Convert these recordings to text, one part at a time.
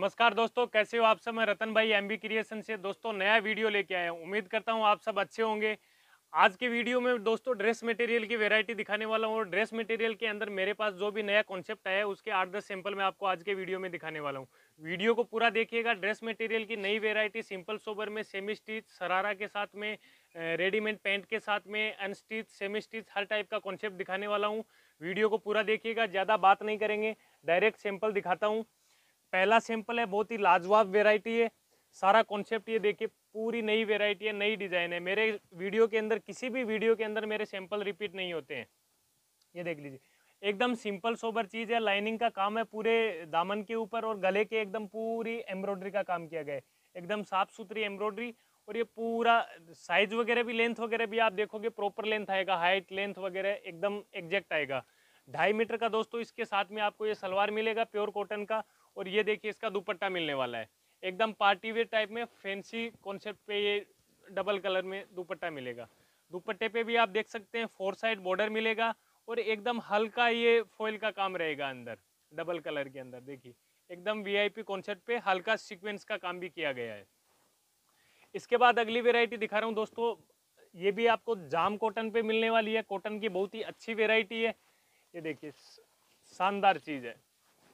नमस्कार दोस्तों, कैसे हो आप सब। मैं रतन भाई एमबी क्रिएशन से दोस्तों नया वीडियो लेके आया हूँ। उम्मीद करता हूँ आप सब अच्छे होंगे। आज के वीडियो में दोस्तों ड्रेस मटेरियल की वैरायटी दिखाने वाला हूँ और ड्रेस मटेरियल के अंदर मेरे पास जो भी नया कॉन्सेप्ट आया है उसके 8-10 सैंपल मैं आपको आज के वीडियो में दिखाने वाला हूँ। वीडियो को पूरा देखिएगा। ड्रेस मटेरियल की नई वैरायटी सिंपल सोबर में सेमी स्टिच शरारा के साथ में, रेडीमेड पैंट के साथ में, अनस्टिच सेमी स्टिच हर टाइप का कॉन्सेप्ट दिखाने वाला हूँ। वीडियो को पूरा देखिएगा, ज़्यादा बात नहीं करेंगे, डायरेक्ट सैंपल दिखाता हूँ। पहला सैंपल है, बहुत ही लाजवाब वेराइटी है। सारा कॉन्सेप्ट ये देखिए, पूरी नई वेराइटी है, नई डिजाइन है। मेरे वीडियो के अंदर, किसी भी वीडियो के अंदर मेरे सैंपल रिपीट नहीं होते हैं। ये देख लीजिए, एकदम सिंपल सोबर चीज है। लाइनिंग का काम है पूरे दामन के ऊपर और गले के एकदम पूरी एम्ब्रॉयडरी का काम किया गया है। एकदम साफ सुथरी एम्ब्रॉयडरी। और ये पूरा साइज वगैरह भी, लेंथ वगैरह भी आप देखोगे प्रॉपर लेंथ आएगा, हाइट लेंथ वगैरह एकदम एग्जैक्ट आएगा। 2.5 मीटर का दोस्तों इसके साथ में आपको ये सलवार मिलेगा प्योर कॉटन का। और ये देखिए इसका दुपट्टा मिलने वाला है, एकदम पार्टी वेयर टाइप में फैंसी कॉन्सेप्ट पे ये डबल कलर में दुपट्टा मिलेगा। दुपट्टे पे भी आप देख सकते हैं 4 साइड बॉर्डर मिलेगा और एकदम हल्का ये फॉइल का काम रहेगा अंदर, डबल कलर के अंदर। देखिए एकदम वीआईपी कॉन्सेप्ट पे हल्का सीक्वेंस का काम भी किया गया है। इसके बाद अगली वेराइटी दिखा रहा हूँ दोस्तों, ये भी आपको जाम कॉटन पे मिलने वाली है। कॉटन की बहुत ही अच्छी वेराइटी है। ये देखिए शानदार चीज है।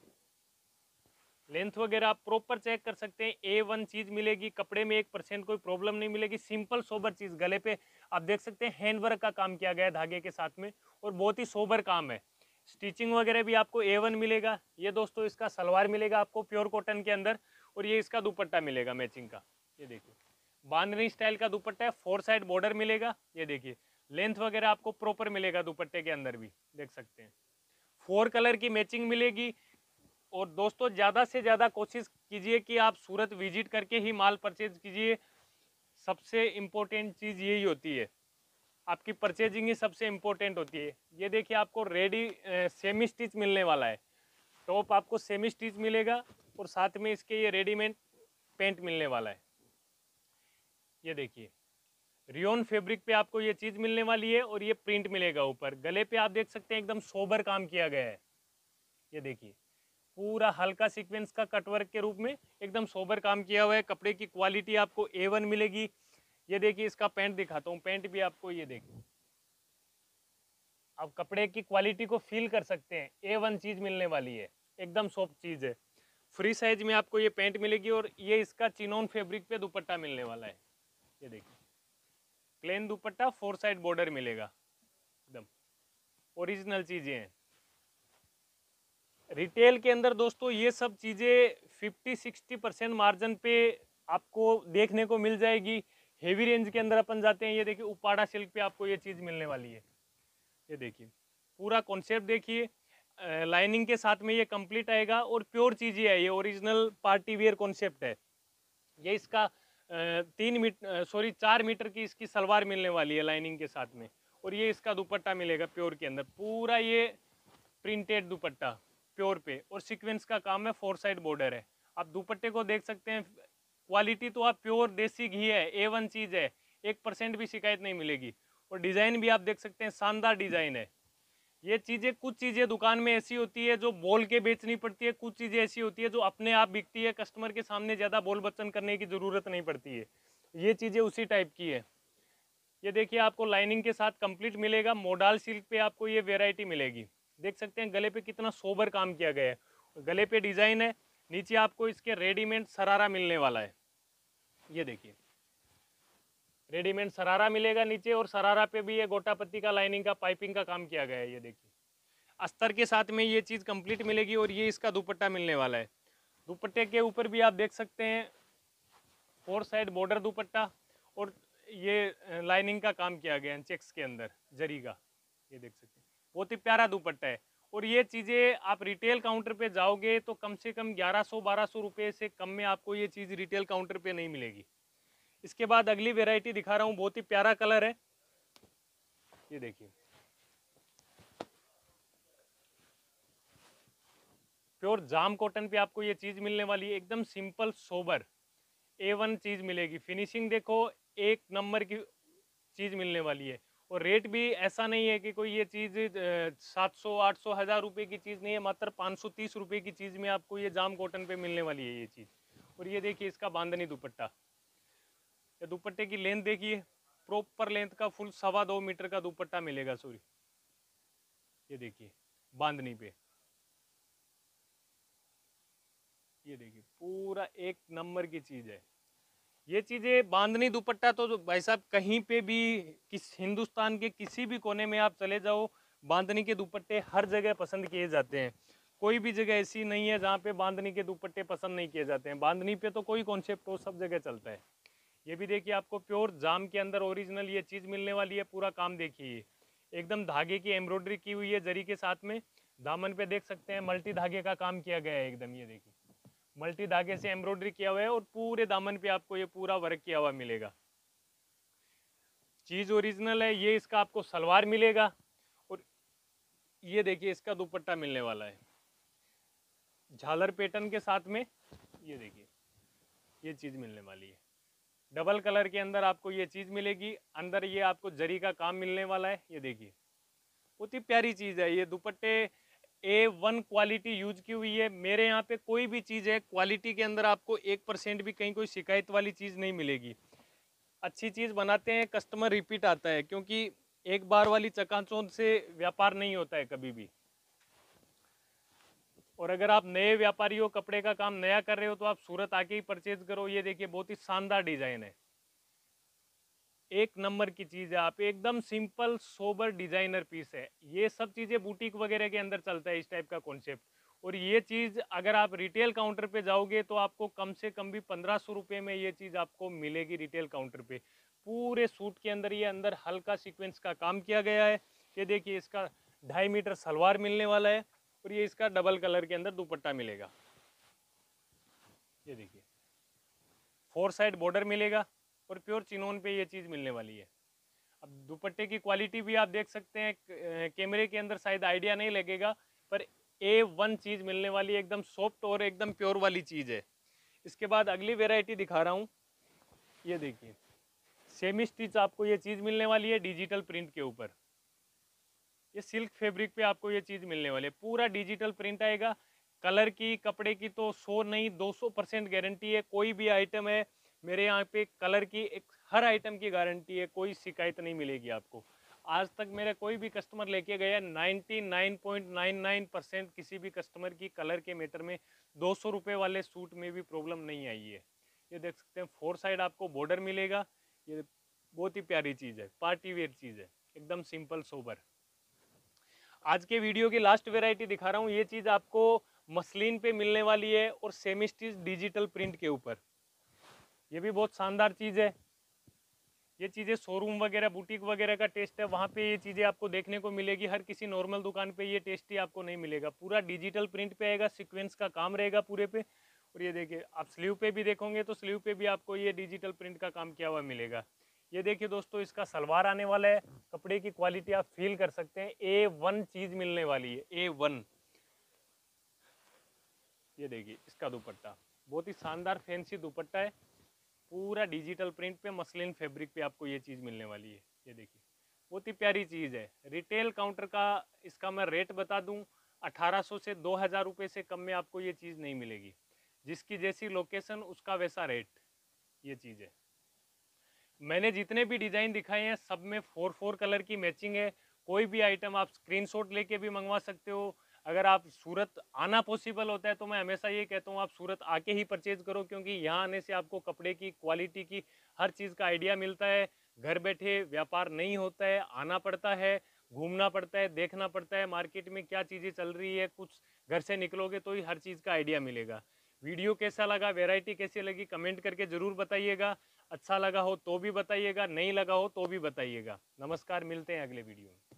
लेंथ वगैरह आप प्रॉपर चेक कर सकते हैं, A1 चीज मिलेगी। कपड़े में 1% कोई प्रॉब्लम नहीं मिलेगी। सिंपल सोबर चीज, गले पे आप देख सकते हैं हैंडवर्क का काम किया गया है धागे के साथ में और बहुत ही सोबर काम है। स्टिचिंग वगैरह भी आपको A1 मिलेगा। ये दोस्तों इसका सलवार मिलेगा आपको प्योर कॉटन के अंदर और ये इसका दुपट्टा मिलेगा मैचिंग का। ये देखिए बांधनी स्टाइल का दुपट्टा है, 4 साइड बॉर्डर मिलेगा। ये देखिए लेंथ वगैरह आपको प्रॉपर मिलेगा दुपट्टे के अंदर भी, देख सकते हैं 4 कलर की मैचिंग मिलेगी। और दोस्तों ज़्यादा से ज़्यादा कोशिश कीजिए कि आप सूरत विजिट करके ही माल परचेज कीजिए। सबसे इम्पोर्टेंट चीज़ यही होती है, आपकी परचेजिंग ही सबसे इम्पोर्टेंट होती है। ये देखिए आपको रेडी सेमी स्टिच मिलने वाला है। टॉप आपको सेमी स्टिच मिलेगा और साथ में इसके ये रेडीमेड पेंट मिलने वाला है। ये देखिए रियोन फैब्रिक पे आपको ये चीज़ मिलने वाली है और ये प्रिंट मिलेगा ऊपर। गले पे आप देख सकते हैं एकदम सोबर काम किया गया है। ये देखिए पूरा हल्का सीक्वेंस का कटवर्क के रूप में एकदम सोबर काम किया हुआ है। कपड़े की क्वालिटी आपको A1 मिलेगी। ये देखिए इसका पैंट दिखाता हूँ, पैंट भी आपको ये देखिए, आप कपड़े की क्वालिटी को फील कर सकते हैं। A1 चीज़ मिलने वाली है, एकदम सॉफ्ट चीज़ है। फ्री साइज में आपको ये पैंट मिलेगी और ये इसका चिनोन फैब्रिक पे दुपट्टा मिलने वाला है। ये देखिए प्लेन दुपट्टा, 4 साइड बॉर्डर मिलेगा, एकदम ओरिजिनल चीज़ें हैं। रिटेल के अंदर दोस्तों ये सब चीज़ें 50-60% मार्जिन पे आपको देखने को मिल जाएगी। हेवी रेंज के अंदर अपन जाते हैं, ये देखिए उपाड़ा सिल्क पे आपको ये चीज़ मिलने वाली है। ये देखिए पूरा कॉन्सेप्ट देखिए, लाइनिंग के साथ में ये कंप्लीट आएगा और प्योर चीज़ें है। ये ओरिजिनल पार्टी वेयर कॉन्सेप्ट है। ये इसका 4 मीटर की इसकी सलवार मिलने वाली है लाइनिंग के साथ में। और ये इसका दुपट्टा मिलेगा प्योर के अंदर, पूरा ये प्रिंटेड दुपट्टा प्योर पे और सीक्वेंस का काम है, 4 साइड बॉर्डर है। आप दुपट्टे को देख सकते हैं, क्वालिटी तो आप प्योर देसी घी है, A1 चीज़ है, 1% भी शिकायत नहीं मिलेगी। और डिज़ाइन भी आप देख सकते हैं, शानदार डिज़ाइन है। ये चीज़ें, कुछ चीज़ें दुकान में ऐसी होती है जो बोल के बेचनी पड़ती है, कुछ चीज़ें ऐसी होती है जो अपने आप बिकती है, कस्टमर के सामने ज़्यादा बोल बच्चन करने की ज़रूरत नहीं पड़ती है। ये चीज़ें उसी टाइप की है। ये देखिए आपको लाइनिंग के साथ कंप्लीट मिलेगा। मोडाल सिल्क पे आपको ये वेराइटी मिलेगी। देख सकते हैं गले पे कितना सोबर काम किया गया है। गले पे डिज़ाइन है, नीचे आपको इसके रेडीमेड शरारा मिलने वाला है। ये देखिए रेडीमेड शरारा मिलेगा नीचे और शरारा पे भी ये गोटा पत्ती का लाइनिंग का पाइपिंग का काम किया गया है। ये देखिए अस्तर के साथ में ये चीज़ कंप्लीट मिलेगी और ये इसका दुपट्टा मिलने वाला है। दुपट्टे के ऊपर भी आप देख सकते हैं 4 साइड बॉर्डर दुपट्टा और ये लाइनिंग का काम किया गया है चेक्स के अंदर जरी का। ये देख सकते हैं बहुत ही प्यारा दुपट्टा है। और ये चीज़ें आप रिटेल काउंटर पे जाओगे तो कम से कम 1100-1200 रुपये से कम में आपको ये चीज़ रिटेल काउंटर पे नहीं मिलेगी। इसके बाद अगली वेराइटी दिखा रहा हूँ, बहुत ही प्यारा कलर है। ये देखिए प्योर जाम कॉटन पे आपको ये चीज़ मिलने वाली है, एकदम सिंपल सोबर A1 चीज़ मिलेगी। फिनिशिंग देखो, एक नंबर की चीज़ मिलने वाली है। और रेट भी ऐसा नहीं है कि कोई ये चीज़ 700 800 हज़ार रुपये की चीज़ नहीं है, मात्र 530 रुपये की चीज़ में आपको ये जाम कॉटन पे मिलने वाली है ये चीज़। और ये देखिए इसका बांधनी दुपट्टा, ये दुपट्टे की लेंथ देखिए, प्रॉपर लेंथ का फुल 2.25 मीटर का दुपट्टा मिलेगा। सॉरी, ये देखिए बांधनी पे, ये देखिए पूरा एक नंबर की चीज़ है ये चीज़ें। बांधनी दुपट्टा तो भाई साहब कहीं पे भी, किस हिंदुस्तान के किसी भी कोने में आप चले जाओ, बांधनी के दुपट्टे हर जगह पसंद किए जाते हैं। कोई भी जगह ऐसी नहीं है जहाँ पे बांधनी के दुपट्टे पसंद नहीं किए जाते हैं। बांधनी पे तो कोई कॉन्सेप्ट हो, सब जगह चलता है। ये भी देखिए आपको प्योर जाम के अंदर ओरिजिनल ये चीज़ मिलने वाली है। पूरा काम देखिए, एकदम धागे की एम्ब्रॉयडरी की हुई है जरी के साथ में। दामन पे देख सकते हैं मल्टी धागे का काम किया गया है एकदम, ये देखिए मल्टी धागे से एम्ब्रॉयडरी किया हुआ है और पूरे दामन पे आपको ये पूरा वर्क किया हुआ मिलेगा। चीज ओरिजिनल है। ये इसका आपको सलवार मिलेगा और ये देखिए इसका दुपट्टा मिलने वाला है झालर पैटर्न के साथ में। ये देखिए ये चीज मिलने वाली है, डबल कलर के अंदर आपको ये चीज मिलेगी। अंदर ये आपको जरी का काम मिलने वाला है। ये देखिए बहुत ही प्यारी चीज है। ये दुपट्टे A1 क्वालिटी यूज की हुई है। मेरे यहाँ पे कोई भी चीज़ है क्वालिटी के अंदर आपको 1% भी कहीं कोई शिकायत वाली चीज़ नहीं मिलेगी। अच्छी चीज़ बनाते हैं, कस्टमर रिपीट आता है, क्योंकि एक बार वाली चकाचौंध से व्यापार नहीं होता है कभी भी। और अगर आप नए व्यापारी हो, कपड़े का काम नया कर रहे हो, तो आप सूरत आके ही परचेज करो। ये देखिए बहुत ही शानदार डिजाइन है, एक नंबर की चीज़ है। आप एकदम सिंपल सोबर डिजाइनर पीस है। ये सब चीज़ें बुटीक वगैरह के अंदर चलता है इस टाइप का कॉन्सेप्ट। और ये चीज़ अगर आप रिटेल काउंटर पे जाओगे तो आपको कम से कम भी 1500 रुपये में ये चीज़ आपको मिलेगी रिटेल काउंटर पे। पूरे सूट के अंदर ये अंदर हल्का सीक्वेंस का काम किया गया है। ये देखिए इसका 2.5 मीटर सलवार मिलने वाला है और ये इसका डबल कलर के अंदर दुपट्टा मिलेगा। ये देखिए 4 साइड बॉर्डर मिलेगा और प्योर चिनोन पे ये चीज़ मिलने वाली है। अब दुपट्टे की क्वालिटी भी आप देख सकते हैं, कैमरे के अंदर शायद आइडिया नहीं लगेगा, पर A1 चीज़ मिलने वाली है, एकदम सॉफ्ट और एकदम प्योर वाली चीज़ है। इसके बाद अगली वेराइटी दिखा रहा हूँ। ये देखिए सेमी स्टिच आपको ये चीज़ मिलने वाली है डिजिटल प्रिंट के ऊपर। ये सिल्क फैब्रिक पे आपको ये चीज़ मिलने वाली है, पूरा डिजिटल प्रिंट आएगा। कलर की, कपड़े की तो 100 नहीं 200% गारंटी है। कोई भी आइटम है मेरे यहाँ पे कलर की हर आइटम की गारंटी है, कोई शिकायत नहीं मिलेगी आपको। आज तक मेरा कोई भी कस्टमर लेके गया 99.99% किसी भी कस्टमर की कलर के मैटर में 200 रुपये वाले सूट में भी प्रॉब्लम नहीं आई है। ये देख सकते हैं 4 साइड आपको बॉर्डर मिलेगा। ये बहुत ही प्यारी चीज़ है, पार्टी वेयर चीज़ है, एकदम सिंपल सोबर। आज के वीडियो की लास्ट वेराइटी दिखा रहा हूँ। ये चीज़ आपको मसलिन पे मिलने वाली है और सेमी स्टिच डिजिटल प्रिंट के ऊपर। ये भी बहुत शानदार चीज़ है। ये चीज़ें शोरूम वगैरह, बुटीक वगैरह का टेस्ट है, वहाँ पे ये चीज़ें आपको देखने को मिलेगी। हर किसी नॉर्मल दुकान पे ये टेस्ट ही आपको नहीं मिलेगा। पूरा डिजिटल प्रिंट पे आएगा, सीक्वेंस का काम रहेगा पूरे पे। और ये देखिए आप स्लीव पे भी देखोगे तो स्लीव पे भी आपको ये डिजिटल प्रिंट का काम किया हुआ मिलेगा। ये देखिए दोस्तों इसका सलवार आने वाला है। कपड़े की क्वालिटी आप फील कर सकते हैं, A1 चीज़ मिलने वाली है, A1। ये देखिए इसका दुपट्टा बहुत ही शानदार फैंसी दुपट्टा है, पूरा डिजिटल प्रिंट पे मसलिन फैब्रिक पे आपको ये चीज़ मिलने वाली है। ये देखिए बहुत ही प्यारी चीज़ है। रिटेल काउंटर का इसका मैं रेट बता दूं, 1800 से 2000 रुपये से कम में आपको ये चीज़ नहीं मिलेगी। जिसकी जैसी लोकेशन उसका वैसा रेट, ये चीज़ है। मैंने जितने भी डिज़ाइन दिखाए हैं सब में 4 कलर की मैचिंग है। कोई भी आइटम आप स्क्रीनशॉट लेके भी मंगवा सकते हो। अगर आप सूरत आना पॉसिबल होता है तो मैं हमेशा ये कहता हूँ आप सूरत आके ही परचेज करो, क्योंकि यहाँ आने से आपको कपड़े की क्वालिटी की हर चीज़ का आइडिया मिलता है। घर बैठे व्यापार नहीं होता है, आना पड़ता है, घूमना पड़ता है, देखना पड़ता है मार्केट में क्या चीज़ें चल रही है। कुछ घर से निकलोगे तो ही हर चीज़ का आइडिया मिलेगा। वीडियो कैसा लगा, वैरायटी कैसी लगी, कमेंट करके ज़रूर बताइएगा। अच्छा लगा हो तो भी बताइएगा, नहीं लगा हो तो भी बताइएगा। नमस्कार, मिलते हैं अगले वीडियो में।